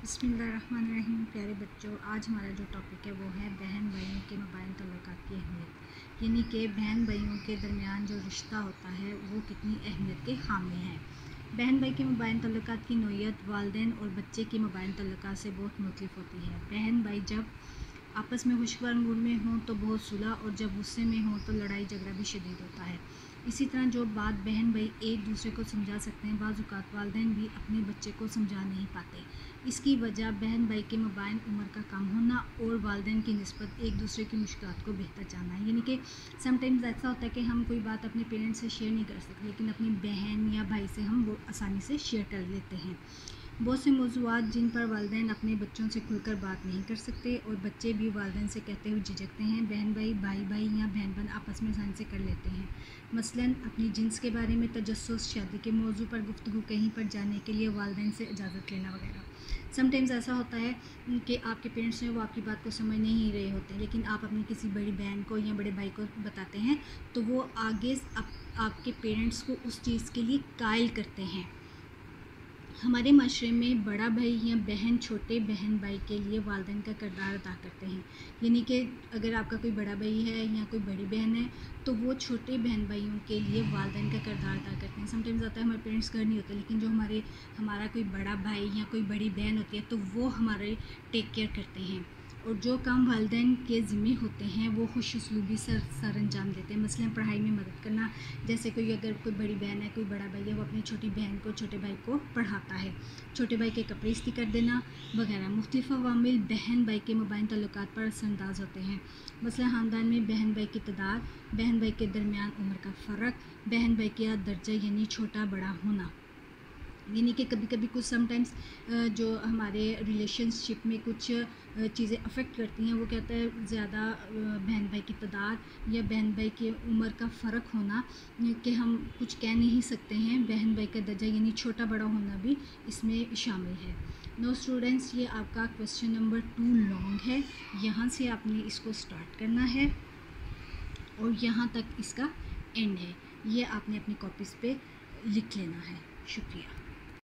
बिस्मिल्लाहिर्रहमानिर्रहीम। प्यारे बच्चों, आज हमारा जो टॉपिक है वो है बहन भाइयों के मबाइन तल्लुकात की अहमियत, यानी कि बहन भाइयों के दरमियान जो रिश्ता होता है वो कितनी अहमियत के हामिल है। बहन भाई के मबाइन तल्लुकात की नोयत वालिदैन और बच्चे की मबाइन तल्लुकात से बहुत मुख्तलिफ होती है। बहन भाई जब आपस में खुशगवार मूड में हों तो बहुत सुलह, और जब गुस्से में हों तो लड़ाई झगड़ा भी शदीद होता है। इसी तरह जो बात बहन भाई एक दूसरे को समझा सकते हैं, बाज़ औक़ात वालिदैन भी अपने बच्चे को समझा नहीं पाते। इसकी वजह बहन भाई के मबाइन उम्र का कम होना और वालिदैन की निस्बत एक दूसरे की मुश्किलात को बेहतर जानना है। यानी कि समटाइम्स ऐसा होता है कि हम कोई बात अपने पेरेंट्स से शेयर नहीं कर सकते, लेकिन अपनी बहन या भाई से हम वो आसानी से शेयर कर लेते हैं। बहुत से मौज़ूआत जिन पर वालिदैन अपने बच्चों से खुलकर बात नहीं कर सकते और बच्चे भी वालिदैन से कहते हुए झिझकते हैं, बहन भाई भाई भाई या बहन बहन आपस में आसानी से कर लेते हैं। मसलन अपनी जिन्स के बारे में तजस्सुस, शादी के मौजू पर गुफ्तगू, कहीं पर जाने के लिए वालिदैन से इजाज़त लेना वगैरह। समटाइम्स ऐसा होता है कि आपके पेरेंट्स जो वो आपकी बात को समझ नहीं रहे होते, लेकिन आप अपनी किसी बड़ी बहन को या बड़े भाई को बताते हैं तो वो आगे आपके पेरेंट्स को उस चीज़ के लिए कायल करते हैं। हमारे माशरे में बड़ा भाई या बहन छोटे बहन भाई के लिए वालिदैन का किरदार अदा करते हैं। यानी कि अगर आपका कोई बड़ा भाई है या कोई बड़ी बहन है तो वो छोटे बहन भाइयों के लिए वालिदैन का किरदार अदा करते हैं। समटाइम्स आता है हमारे पेरेंट्स घर नहीं होते, लेकिन जो हमारा कोई बड़ा भाई या कोई बड़ी बहन होती है तो वो हमारे टेक केयर करते हैं, और जो काम वालिदैन के ज़िम्मे होते हैं वो खुश उसलूबी सर अंजाम देते हैं। मसलन पढ़ाई में मदद करना, जैसे अगर कोई बड़ी बहन है, कोई बड़ा भाई है, वो अपनी छोटी बहन को छोटे भाई को पढ़ाता है, छोटे भाई के कपड़े इस्त्री कर देना वगैरह। मुख्तलिफ अवामिल बहन भाई के मबाइन तल्लुकात पर असरअंदाज होते हैं। मसलन ख़ानदान में बहन भाई की तादाद, बहन भाई के दरमियान उम्र का फ़र्क, बहन भाई का दर्जा यानी छोटा बड़ा होना। यानी कि कभी कभी कुछ समटाइम्स जो हमारे रिलेशनशिप में कुछ चीज़ें अफेक्ट करती हैं, वो कहता है ज़्यादा बहन भाई की तादाद या बहन भाई की उम्र का फ़र्क होना कि हम कुछ कह नहीं सकते हैं। बहन भाई का दर्जा यानी छोटा बड़ा होना भी इसमें शामिल है। नो स्टूडेंट्स, ये आपका क्वेश्चन नंबर 2 लॉन्ग है, यहाँ से आपने इसको स्टार्ट करना है और यहाँ तक इसका एंड है। ये आपने अपनी कॉपीज़ पे लिख लेना है। शुक्रिया।